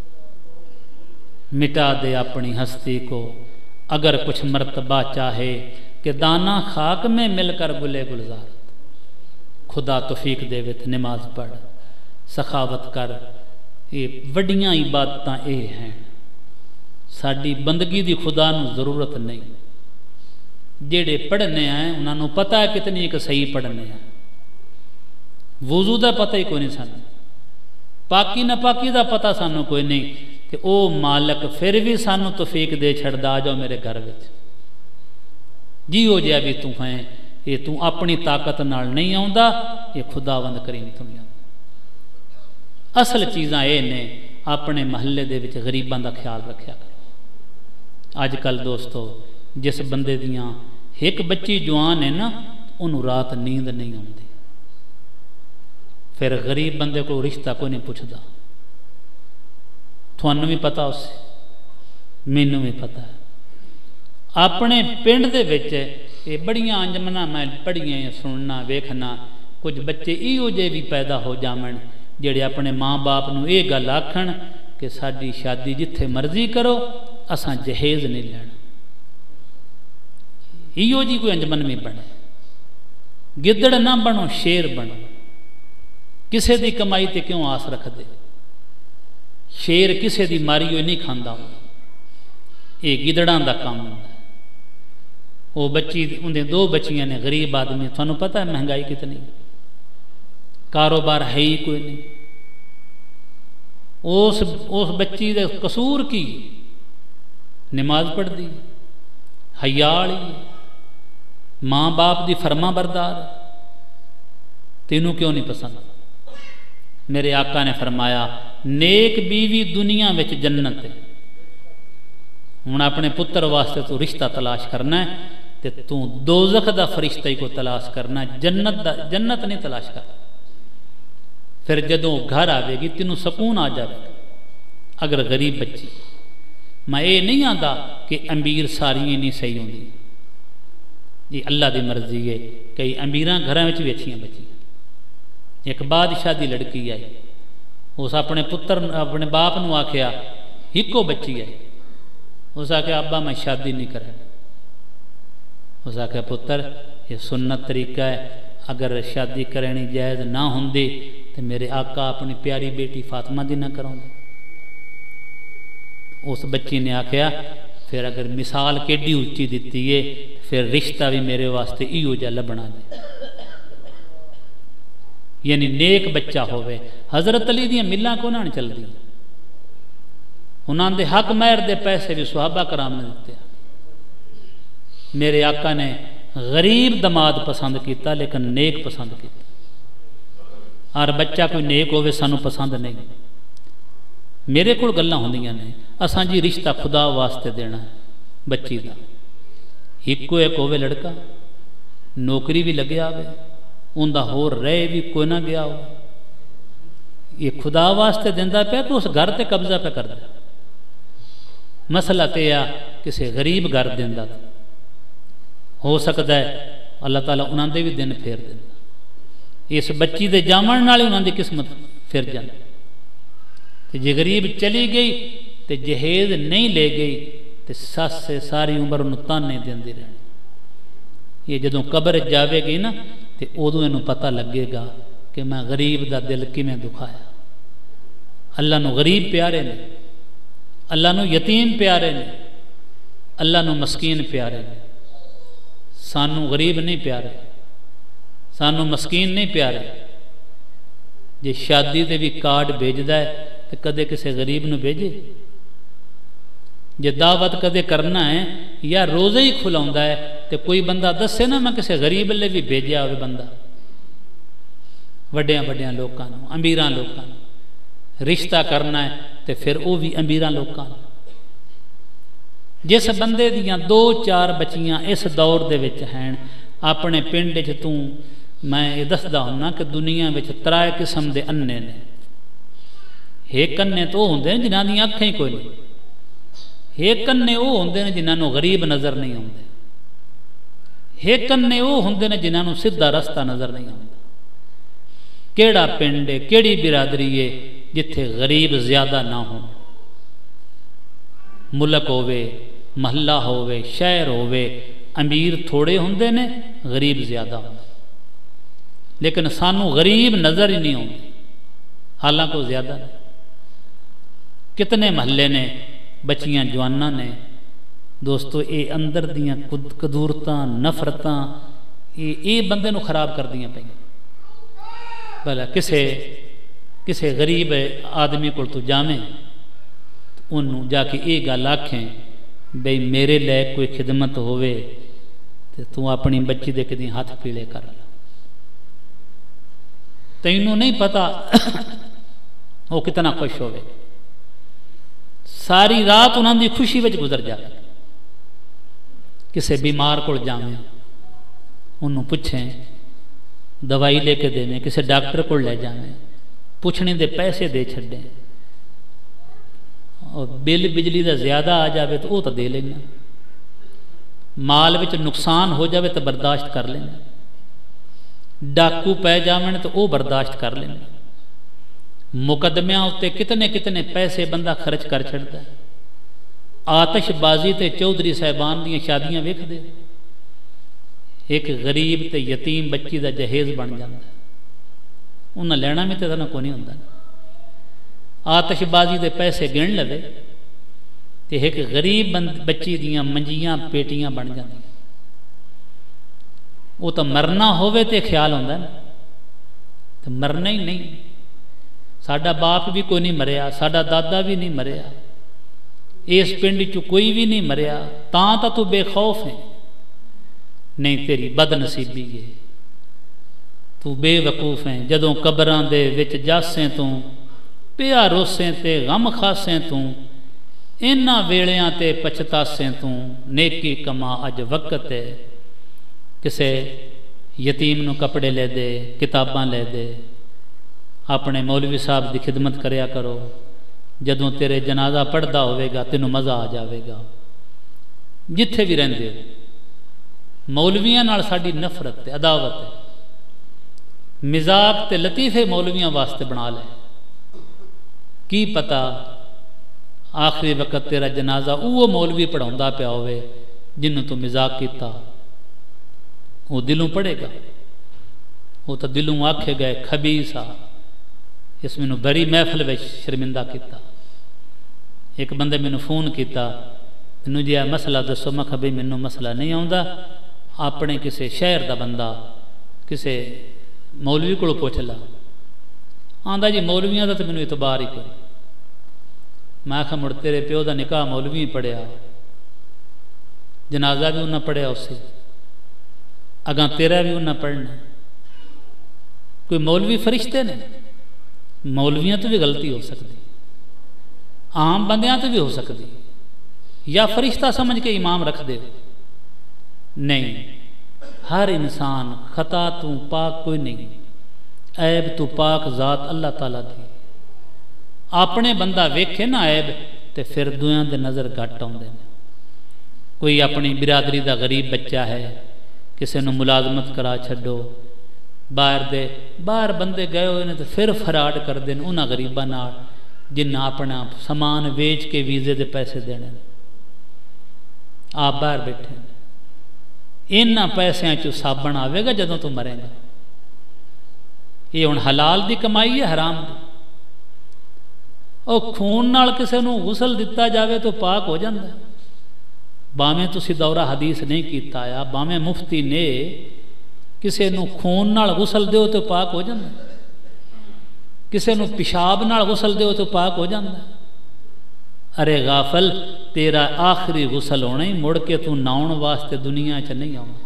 مٹا دے اپنی ہستی کو اگر کچھ مرتبہ چاہے کہ دانا خاک میں مل کر گلے گلزار، خدا توفیق دے وت نماز پڑھ، سخاوت کر، یہ وڈیاں عبادتاں اے ہیں، ساڈی بندگی دی خدا نو ضرورت نہیں۔ جیڑے پڑھنے ہیں انہاں نو پتہ ہے کتنی ایک صحیح پڑھنے ہیں، وضو دا پتہ ہی کوئی نہیں سانو، پاکی نہ پاکی دا پتہ سانو کوئی نہیں، کہ او مالک پھر بھی سانو توفیق دے چھڑدا آ جاؤ میرے گھر وچ، جی ہو جائے بھی تو ہیں، یہ تو اپنی طاقت نال نہیں آوندا، یہ خداوند کریم تو نہیں آوندا۔ اصل چیزاں اے نے اپنے محلے دے وچ غریباں دا خیال رکھیا کرو۔ اج کل دوستو جس بندے دیاں ایک بچی جوان ہے نا انہوں رات نیند نہیں آتی، پھر غریب بندے کو رشتہ کوئی نہیں پوچھدا، تھانوں بھی پتہ اس مینوں بھی پتہ ہے۔ اپنے پنڈ دے وچ یہ بڑیاں انجمنا میں پڑھیاں سننا ویکھنا، کچھ بچے ایہو جے بھی پیدا ہو جاون جڑے اپنے ماں باپ نو یہ گل آکھن کہ ساڈی شادی جتھے مرضی کرو اساں جہیز نہیں لینا، ایہو جی کوئی انجمن میں بنے، گدڑ نہ بنو شیر بنو، کسے دی کمائی تے کیوں آس رکھ دے، شیر کسے دی ماری ہوئی نہیں کھاندا ہوں، یہ گدڑاں دا کام ہوں۔ وہ بچی اندے دو بچیاں نے غریب آدمی، تھانوں پتہ ہے مہنگائی کتنی، کاروبار ہے ہی کوئی نہیں، اس اس بچی دے قصور کی نماز پڑھ دی، حیاء ماں باپ دی فرما بردار، تینوں کیوں نہیں پسند؟ میرے آقا نے فرمایا نیک بیوی دنیا وچ جنت ہے، ہن اپنے پتر واسطے تو رشتہ تلاش کرنا ہے تے تو دوزخ دا فرشتہ ہی کو تلاش کرنا ہے، جنت دا جنت نہیں تلاش کرنا۔ پھر جدوں گھر آوے گی تینوں سکون آ جائے گا۔ اگر غریب بچی، میں یہ نہیں آندا کہ امیر ساری نہیں صحیح ہوندی، یہ اللہ دی مرضی ہے، کئی امیراں گھراں وچ بھی اچھیاں بچیاں۔ ایک بادشاہ دی لڑکی آئی، اس اپنے پتر اپنے باپ نو آکھیا ہکو بچی ہے، اس آکھیا ابا میں شادی نہیں کرے، اس آکھیا پتر یہ سنت طریقہ ہے، اگر شادی کرنی جائز نہ ہوندی تو میرے آقا اپنی پیاری بیٹی فاطمہ دی نہ کراؤں گے۔ اس بچی نے آکھیا پھر اگر مثال کیڈی اچھی دیتی ہے پھر رشتہ بھی میرے واسطے ایو جا لبنا دے، یعنی نیک بچہ ہوئے۔ حضرت علی دیاں ملاں کو نہ چل دی، انہاں دے حق مہر دے پیسے بھی صحابہ کرام نے دیتے۔ میرے آقا نے غریب دماد پسند کیتا لیکن نیک پسند کیتا، اور بچہ کوئی نیک ہوئے سانو پسند نہیں۔ میرے کو گلاں ہوندیاں نے اساں جی رشتہ خدا واسطے دینا ہے بچی دا، ایکو ایک ہوئے لڑکا، نوکری بھی لگیا ہوئے، ان دا ہور رہے بھی کوئی نہ گیا ہو، یہ خدا واسطے دیندہ پہ تو اس گھر تے قبضہ پہ کر دے۔ مسئلہ تے یا کسی غریب گھر دیندہ تھا، ہو سکتا ہے اللہ تعالیٰ انہاں دے بھی دن پھیر دیندہ، اس بچی دے جامن نالے انہاں دی قسمت پھر جاندہ۔ تے جے غریب چلی گئی تے جہیز نہیں لے گئی تے سس سے ساری عمر انہوں تانے دیندی رہنے۔ یہ جدوں قبر جاوے گی نا تے ادوں انہوں پتہ لگے گا کہ میں غریب دا دل کی میں دکھایا۔ اللہ نو غریب پیارے نے، اللہ نو یتیم پیارے نے، اللہ نو مسکین پیارے نے، سانو غریب نہیں پیارے، سانو مسکین نہیں پیارے۔ جے شادی تے بھی کارڈ بھیجدا ہے تے کدے کسے غریب نو بھیجے؟ جے دعوت کدے کرنا ہے یا روزے ہی کھلاوندا ہے تے کوئی بندہ دسے نا میں کسے غریب لے بھی بھیجیا ہوئے بندہ، وڈیاں وڈیاں لوکاں نو، امیراں لوکاں نو رشتہ کرنا ہے تے پھر وہ بھی امیراں لوکاں نو۔ جس بندے دیاں دو چار بچیاں اس دور دے وچ ہیں، اپنے پنڈ وچ توں میں یہ دسدا ہوں کہ دنیا وچ ترائے قسم دے انے نے۔ ایک انے تو ہوندے ہیں جنہاں دیاں اکھیں کوئی نہیں، ایک انے وہ ہوندے ہیں جنہاں نو غریب نظر نہیں ہوندے، ایک انے وہ ہوندے ہیں جنہاں نو سدھا رستہ نظر نہیں ہوندا۔ کیڑا پنڈ ہے، کیڑی برادری ہے جتھے غریب زیادہ نہ ہوں، ملک ہوئے، محلہ ہوئے، شہر ہوئے، امیر تھوڑے ہوندے نے، غریب زیادہ ہوندے، لیکن سانو غریب نظر ہی نہیں ہوندے، حالانکہ وہ زیادہ نے۔ کتنے محلے نے، بچیاں جواناں نے، دوستو اے اندر دیاں قدورتاں نفرتاں اے اے بندے نو خراب کر دیاں پئیں۔ بھلا کسے کسے غریب آدمی کو تو جامیں انہوں جا کے یہ گل آکھیں بھئی میرے لئے کوئی خدمت ہوئے تو تو اپنی بچی دے کدی ہاتھ پیلے کر لو۔ تینوں نہیں پتا وہ کتنا خوش ہوئے، ساری رات انہوں دی خوشی وچ گزر جائے۔ کسے بیمار کو جامیں انہوں پوچھیں دوائی لے کے دینے، کسے ڈاکٹر کو لے جانے، پوچھنے دے پیسے دے چھڑیں، اور بل بجلی دا زیادہ آ جاوے تو وہ تو دے لیں گے، مال وچ نقصان ہو جاوے تو برداشت کر لیں گے، ڈاکو پہ جاویں تو وہ برداشت کر لیں گے۔ مقدمیاں ہوتے کتنے کتنے پیسے بندہ خرچ کر چھڑتا ہے۔ آتش بازی تے چودھری صاحبان دیاں شادیاں ویکھ دے، ایک غریب تے یتیم بچی دا جہیز بن جاتا ہے، انہیں لینا بھی تو کو نہیں ہوتا۔ آتش بازی دے پیسے گن لے تے ایک غریب بچی دیاں منجیاں پیٹیاں بن جاتی، وہ تو مرنا ہوئے تے خیال ہوتا ہے نا، تو مرنا ہی نہیں۔ ساڈا باپ بھی کوئی نہیں مریا، ساڈا دادا بھی نہیں مریا، اس پنڈ چ کوئی بھی نہیں مریا، تاں تا تو بے خوف ہے؟ نہیں، تیری بد نصیبی ہے، تو بے وقوف ہیں۔ جدوں قبراں دے وچ جاسیں تو پیا روسیں تے غم خاسیں تو، انہاں ویلیاں تے پچھتاسیں تو، نیکی کما اج وقت ہے۔ کسے یتیم نو کپڑے لے دے، کتاباں لے دے، اپنے مولوی صاحب دی خدمت کریا کرو، جدوں تیرے جنازہ پڑھدا ہوئے گا تینوں مزہ آ جاوے گا۔ جتھے بھی رہندے ہو مولویاں نال ساڈی نفرت تے عداوت ہے، مزاق تے لطیفے مولویاں واسطے بنا لے، کی پتا آخری وقت تیرا جنازہ وہ مولوی پڑھاوندا پیا ہوئے جنوں تو مزاق کیتا، وہ دلوں پڑھے گا، وہ تو دلوں آکھے گئے خبیثا، اس میں بڑی محفل وچ شرمندہ کیتا۔ ایک بندے میں فون کیتا، مینوں جی مسئلہ دسو، میں کہا بھئی مینوں مسئلہ نہیں آوندا، اپنے کسے شہر دا بندہ کسے مولوی کو پوچھ لا۔ آندا جی مولویاں دا تو مینوں اعتبار ہی کوئی۔ میں کہا مڑ تیرے پیو دا نکاح مولوی پڑھیا، جنازہ بھی انہاں پڑھیا اسے، اگاں تیرا بھی انہیں پڑھنا. کوئی مولوی فرشتے نے؟ مولویاں تو بھی غلطی ہو سکتی، عام بندیاں تو بھی ہو سکتی، یا فرشتہ سمجھ کے امام رکھ دے. نہیں، ہر انسان خطا تو پاک کوئی نہیں، عیب تو پاک ذات اللہ تعالیٰ دی. اپنے بندہ ویکھے نا عیب تے پھر دویاں دے نظر گھٹ آؤندے نے. کوئی اپنی برادری دا غریب بچہ ہے، کسے نو ملازمت کرا چھڈو، باہر دے باہر بندے گئے ہوئے نے تو پھر فراڈ کر دین انہاں غریباں نال جنہاں اپنا سامان ویچ کے ویزے دے پیسے دینے. آپ باہر بیٹھے انہاں پیسیاں چوں صابن آوے گا جدوں تو مرے گا. یہ ہن حلال دی کمائی ہے حرام دی؟ او خون نال کسے نو غسل دتا جاوے تو پاک ہو جاندا ہے. باویں تسی دورہ حدیث نہیں کیتا آیا، باویں مفتی نے کسے نو خون نال غسل دیو تو پاک ہو جاندا ہے، کسے نو پیشاب نال غسل دیو تو پاک ہو جاندا ہے. ارے غافل، تیرا آخری غسل ہونا ہی مڑ کے تو ناؤن واسطے دنیا چ نہیں آنا.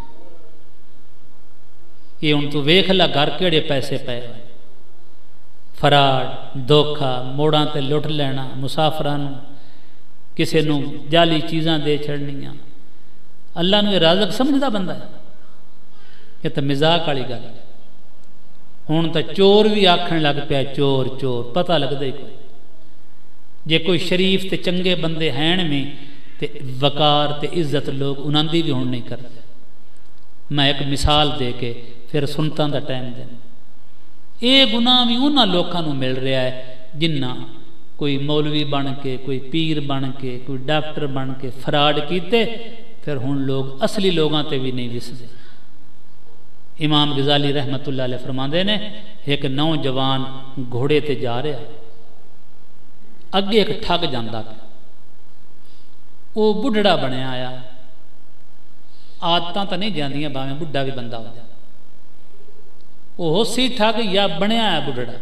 یہ ہن تو ویکھ لا گھر کیڑے پیسے پے ہوئے، فراڈ، دھوکھا، موڑاں تے لٹ لینا، مسافراں نو کسے نو جعلی چیزاں دے چھڑنیاں. اللہ نو رازق سمجھدا بندہ ہے؟ یہ تو مزاق والی گل ہے. ہن تو چور بھی آکھن لگ پیا چور چور، پتہ لگدا ہی کوئی. جے کوئی شریف تے چنگے بندے ہیں میں تے وقار تے عزت لوگ انہاں دی بھی ہن نہیں کرتے. میں ایک مثال دے کے پھر سنتاں دا ٹائم دینا. یہ گناہ بھی انہاں لوکاں نو مل رہا ہے جنہ کوئی مولوی بن کے، کوئی پیر بن کے، کوئی ڈاکٹر بن کے فراڈ کیتے، پھر ہن لوگ اصلی لوگاں تے بھی نہیں وسدے. امام غزالی رحمت اللہ علیہ فرماندے نے ایک نوجوان گھوڑے تے جا رہا، اگے ایک ٹھگ جاندا پیا، وہ بڈھڑا بنیا آیا. عادتاں تو نہیں جاندیاں باویں بڈھا بھی بندہ ہو جائے. وہ ہو سی ٹھگ یا بنیا ہے بڈھڑا.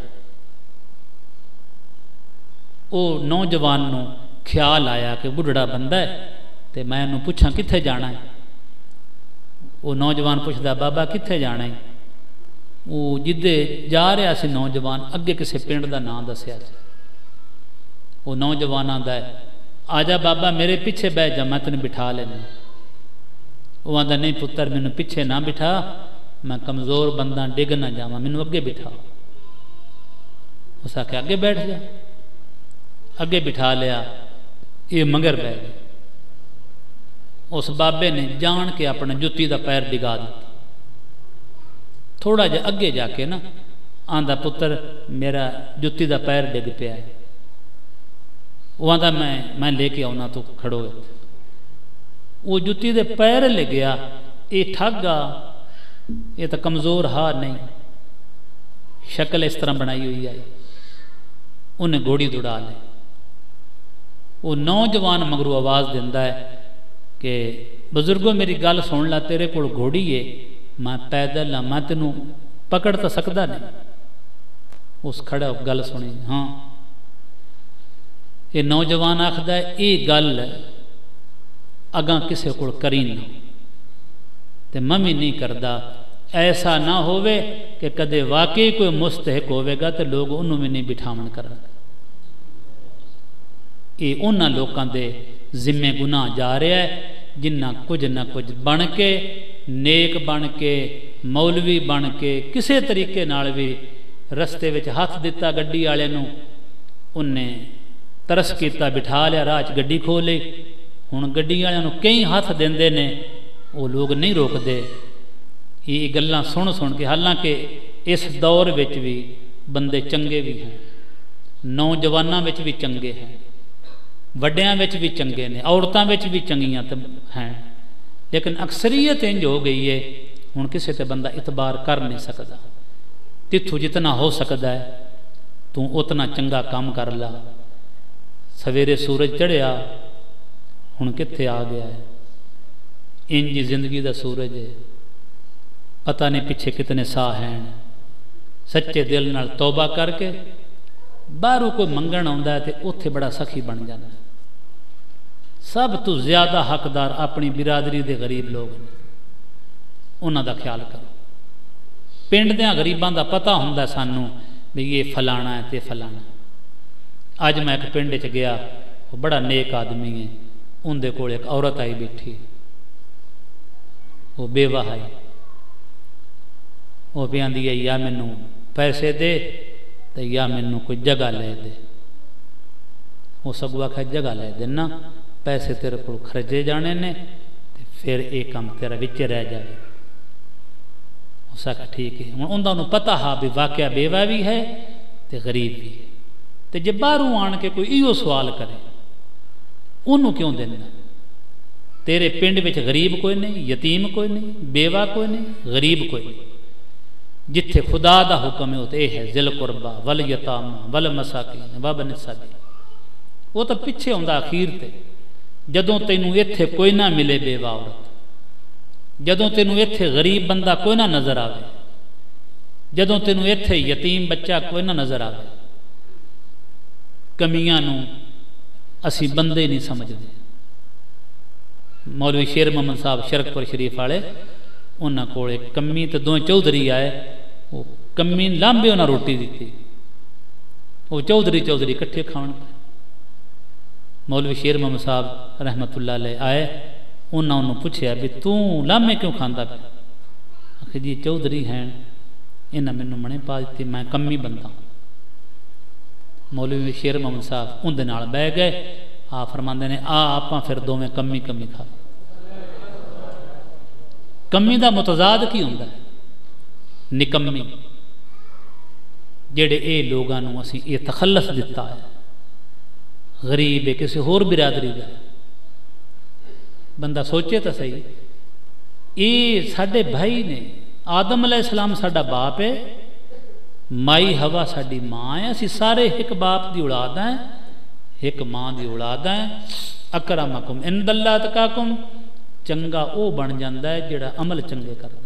وہ نوجوان نو خیال آیا کہ بڈھڑا بندہ ہے تے میں انہوں پوچھاں کتھے جانا ہے. وہ نوجوان پوچھدا بابا کتھے جانا ہے؟ وہ جدے جا رہا سی نوجوان اگے کسے پنڈ دا نام دسیا سی. وہ نوجوان آندا ہے آجا بابا میرے پیچھے بہ جا میں تینوں بٹھا لینا. وہ آندا نہیں پتر مینوں پیچھے نہ بٹھا، میں کمزور بندہ ڈگ نہ جاواں، مینوں اگے بٹھا. اس آکھیا اگے بیٹھ جا. اگے بٹھا لیا، یہ مگر بہ گیا. اس بابے نے جان کے اپنا جتی دا پیر ڈگا دیتا. تھوڑا جا اگے جا کے نا آندا پتر میرا جتی دا پیر ڈگ پیا ہے. وہ آندا میں میں لے کے آنا تو کھڑو ہے. وہ جتی دے پیر لے گیا. یہ ٹھگا، یہ تو کمزور ہار نہیں، شکل اس طرح بنائی ہوئی آئی. انہیں گھوڑی دوڑا لے. وہ نوجوان مگرو آواز دیندہ ہے کہ بزرگوں میری گل سن لا، تیرے کول گھوڑی ہے، میں پیدل ہاں، میں تینوں پکڑ تو سکدا نہیں. اس کھڑا گل سنی. ہاں یہ نوجوان آخدا ہے یہ گل اگاں کسے کول کری نہ تے ممی نہیں کردا. ایسا نہ ہوئے کہ کدے واقعی کوئی مستحق ہوئے گا تو لوگ انہوں میں نہیں بٹھاون کرن. یہ انہاں لوکاں دے ذمے گناہ جا رہا ہے جنہ کچھ نہ کچھ بن کے، نیک بن کے، مولوی بن کے، کسے طریقے نال بھی رستے وچ ہاتھ دیتا گڈی والے نو، انہیں ترس کیتا بٹھا لیا، راہ چ گڈی کھولے. ہن گڈی والے نو کئی ہاتھ دیندے نے، وہ لوگ نہیں روک دے. یہ گلاں سن سن کے، حالانکہ اس دور وچ بھی بندے چنگے بھی ہیں، نوجواناں وچ بھی چنگے ہیں، وڈیاں وچ بھی چنگے نے، عورتاں وچ بھی چنگیاں ہیں، لیکن اکثریت انج ہو گئی ہے ہن کسے تے بندہ اعتبار کر نہیں سکدا. تتھوں جتنا ہو سکدا ہے تو اتنا چنگا کام کر لا. سویرے سورج چڑھیا ہن کتھے آ گیا ہے. انج زندگی دا سورج ہے، پتہ نہیں پیچھے کتنے ساہ ہیں. سچے دل نال توبہ کر کے باہروں کوئی منگن آندا ہے تے اوتھے بڑا سخی بن جانا ہے. سب تو زیادہ حقدار اپنی برادری دے غریب لوگ ہیں. انہاں دا خیال کرو. پنڈ دیاں غریباں دا پتہ ہوندا سانوں بھی یہ فلانا ہے تے فلانا. اج میں ایک پنڈ چ گیا، وہ بڑا نیک آدمی ہے، ان دے کول ایک عورت آئی بیٹھی، وہ بیوہ آئی، وہ بھی آندی ہے یا مینوں پیسے دے تے یا مینوں کوئی جگہ لے دے. وہ سگوا کہ جگہ لے دینا، پیسے تیرے کو خرچے جانے نے تے پھر یہ کام تیرا وچ رہ جائے. اس کا ٹھیک ہے. ہوں انہوں نے پتہ ہا بھی واقعہ بیوہ بھی ہے تے غریب بھی ہے، تے جے باہروں آن کے کوئی ایو سوال کرے انہوں کیوں دینا؟ تیرے پنڈ وچ غریب کوئی نہیں، یتیم کوئی نہیں، بیوہ کوئی نہیں، غریب کوئی نہیں. جتھے خدا دا حکم ہے تے ہے ذل قربا والیتاما والمساکین وابن السبیل. وہ تو پیچھے ہوندا اخیر تے جدوں تینوں ایتھے کوئی نہ ملے بیوہ عورت، جدوں تینوں ایتھے غریب بندہ کوئی نہ نظر آوے، جدوں تینوں ایتھے یتیم بچہ کوئی نہ نظر آوے، کمیاں نوں اسی بندے نہیں سمجھتے. مولوی شیر محمد صاحب شرکپور شریف والے انہاں کول ایک کمی تے دو چودھری آئے، وہ کمی لامبے انہاں روٹی دیتی، وہ چودھری چودھری کٹھے کھاون. مولوی شیر محمد صاحب رحمت اللہ علیہ آئے، انہاں انہوں پوچھیا بھی تو لامے کیوں کھاندا پیا؟ آخر جی چودھری ہیں انہاں مینوں منے پا دتی، میں کمی بندہ. مولوی شیر محمد صاحب اندے نال بہ گئے، آ فرماندے نے آ آپاں پھر دوویں کمی کمی کھا. کمی دا متضاد کی ہوندا ہے؟ نکمی. جڑے اے لوگاں نوں اسی اے تخلص دتا ہے، غریب ہے کسی ہور برادری دا، بندہ سوچے تو صحیح، یہ ساڈے بھائی نے. آدم علیہ السلام ساڈا باپ ہے، مائی ہوا ساڈی ماں ہے، اسی سارے ایک باپ دی اولاد ہیں، ایک ماں دی اولاد ہیں. اکرمکم عند اللہ اتقاکم. چنگا او بن جاندا ہے جڑا عمل چنگے کردا.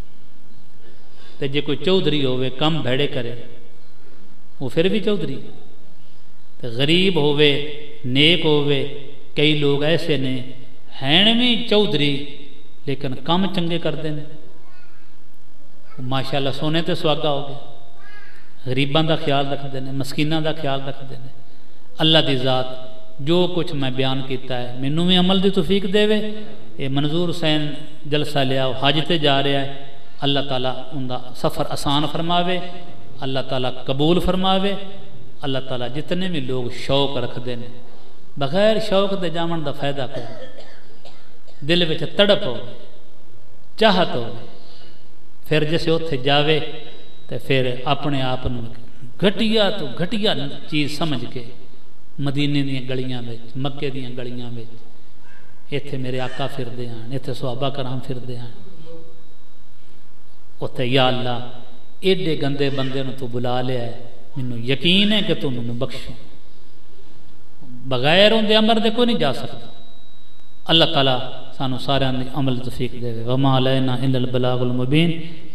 تے جے کوئی چودھری ہوئے کم بھڑے کرے وہ پھر بھی چودھری. تے غریب ہوئے نیک ہوئے، کئی لوگ ایسے نے ہیں بھی چودھری لیکن کم چنگے کرتے ہیں، ماشاءاللہ سونے تے سواگا ہو گیا. غریباں دا خیال رکھتے ہیں، مسکیناں دا خیال رکھتے ہیں. اللہ دی ذات جو کچھ میں بیان کیتا ہے مینوں بھی عمل دی توفیق دے وے. یہ منظور حسین جلسہ لیا حج تے جا رہا ہے، اللہ تعالیٰ ان دا سفر آسان فرماوے، اللہ تعالیٰ قبول فرماوے. اللہ تعالیٰ جتنے بھی لوگ شوق رکھتے ہیں بغیر شوق دے جاون دا فائدہ کوئی، دل وچ تڑپ ہو چاہت ہو، پھر جسے اتھے جاوے تو پھر اپنے آپ گھٹیا تو گھٹیا چیز سمجھ کے مدینے دیاں گلیاں وچ، مکے دیاں گلیاں وچ ایتھے میرے آقا پھردے ہیں، ایتھے صحابہ کرام پھردے ہیں، اتھے یا اللہ ایڈے گندے بندے نو تو بلا لیا ہے، مینوں یقین ہے کہ تو مینوں بخشو. بغیر ان دے امر دے کوئی نہیں جا سکتا. اللہ تعالیٰ سانو سارے عمل توفیق دے. وما علینا الا البلاغ المبین.